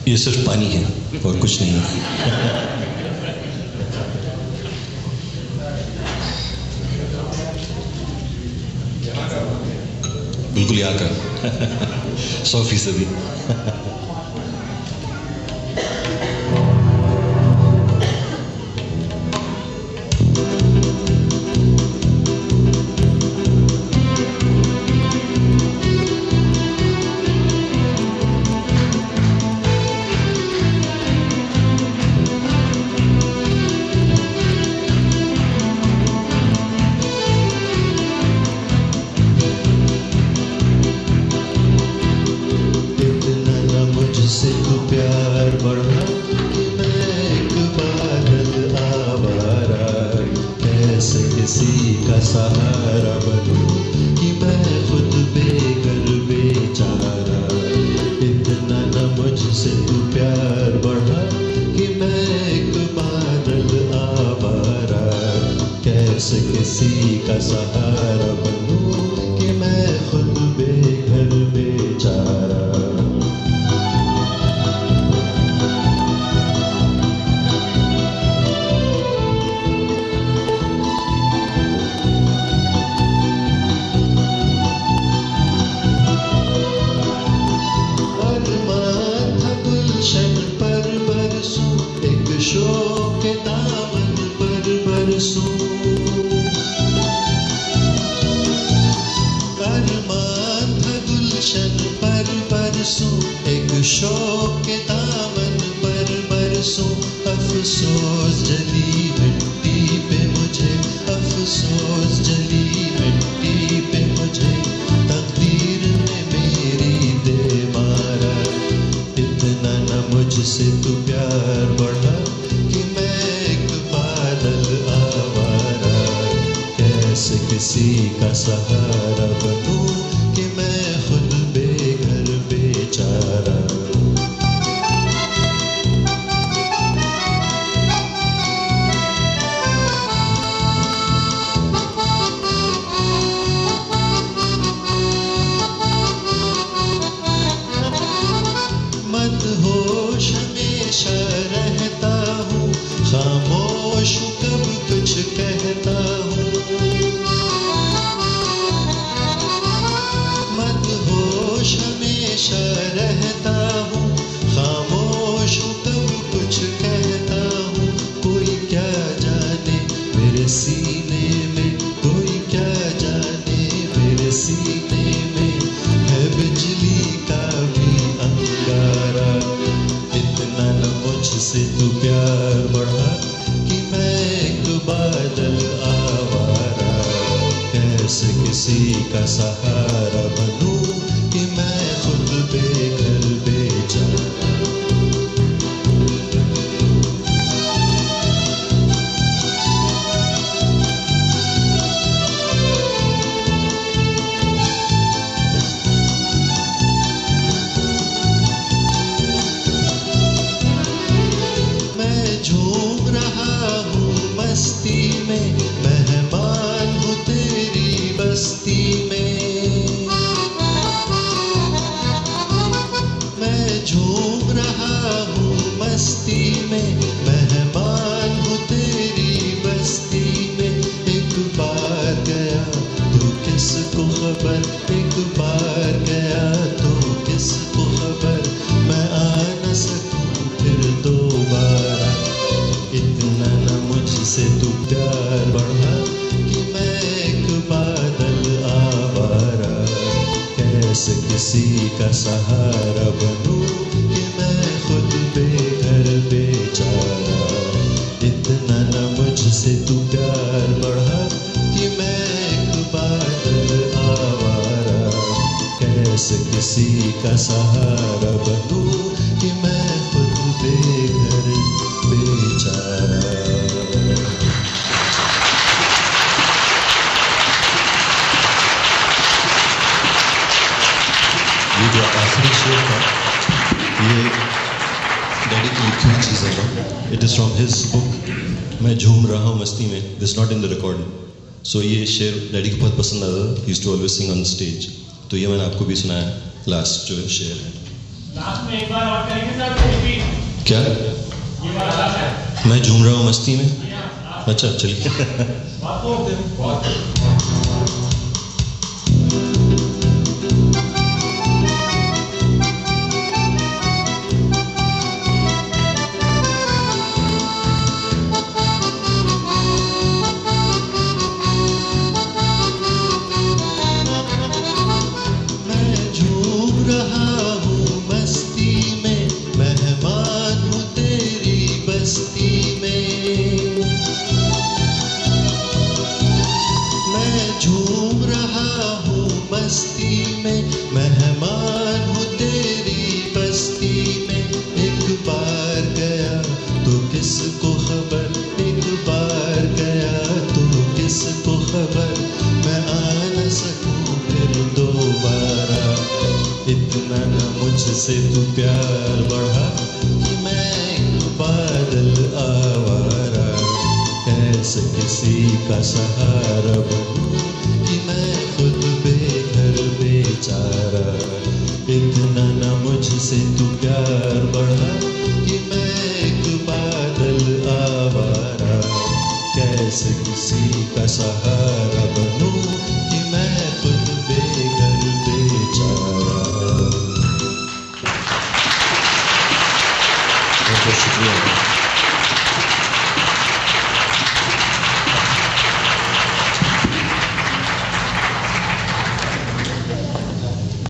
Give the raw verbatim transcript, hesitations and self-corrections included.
ये सिर्फ पानी है और कुछ नहीं है। बिल्कुल यहाँ का सौ फीसदी। किसी का सहारा बनूं कि मैं खुद बेघर बेचारा। इतना न मुझसे तू प्यार बढ़ा कि मैं एक बादल आवारा। कैसे किसी का सहारा बनूं कि मैं खुद बेघर बेचारा। शोक के दामन पर बरसूं, अरमान था गुलशन पर बरसूं, एक शोक के दामन पर बरसूं। अफसोस जली मिट्टी पे मुझे, अफसोस जली मिट्टी पे मुझे, तकदीर ने मेरी दे मारा। इतना न मुझसे तू प्यार बढ़ा कि मैं एक बादल आवारा। कैसे किसी का सहारा बनूं कि मैं खुद बेघर बेचारा। मदहोश हमेशा रहता हूँ, खामोश कब कुछ कहता हूँ। मदहोश हमेशा रहता हूँ, खामोश कब कुछ कहता हूँ। कोई क्या जाने मेरे सीने में, कोई क्या जाने मेरे सीने में, है बिजली का भी अंगारा। इतना न मुझसे तू प्यार बढ़ा कि मैं एक बादल आवारा। कैसे किसी का सहारा बनूं कि मैं खुद बेघर बेचारा। झूम रहा हूँ मस्ती में, मेहमान हूँ तेरी बस्ती में। मैं झूम रहा हूँ मस्ती में, मेहमान हूँ तेरी बस्ती में। एक बार गया तो किसको खबर, एक बार गया तो किसको खबर, मैं आ न सकूँ फिर दोबारा। इतना न मुझसे तू प्यार बढ़ा कि मैं एक बादल आवारा। कैसे किसी का सहारा बनूं कि मैं खुद बेघर बेचारा। इतना न मुझसे तू प्यार बढ़ा कि मैं एक बादल आवारा। कैसे किसी का सहारा बनूं कि मैं खुद बेघर बेचारा। ये जो आखिरी शेर था, ये डैडी की लिखी हुई चीज़ है। It is from his book मैं झूम रहा हूँ मस्ती में। This not in the recording. So ये शेर डैडी को बहुत पसंद आता था। He used to always sing on stage. तो ये मैंने आपको भी सुनाया। लास्ट जो शेर है, लास्ट में एक बार और करेंगे सर। क्या मैं झूम रहा हूँ मस्ती में? अच्छा चलिए। झूम रहा हूँ मस्ती में, मेहमान हूँ तेरी बस्ती में। एक बार गया तो किसको खबर, एक बार गया तो किसको खबर, मैं आ न सकूँ फिर दोबारा। इतना न मुझसे तू प्यार बढ़ा कि मैं एक बादल आवारा। कैसे किसी का सहारा बनूं कि मैं खुद बेघर बेचारा। इतना न मुझसे तू प्यार बढ़ा कि मैं एक बादल आवारा। कैसे किसी का सहारा बनूं कि मैं खुद बेघर बेचारा। बहुत बहुत शुक्रिया।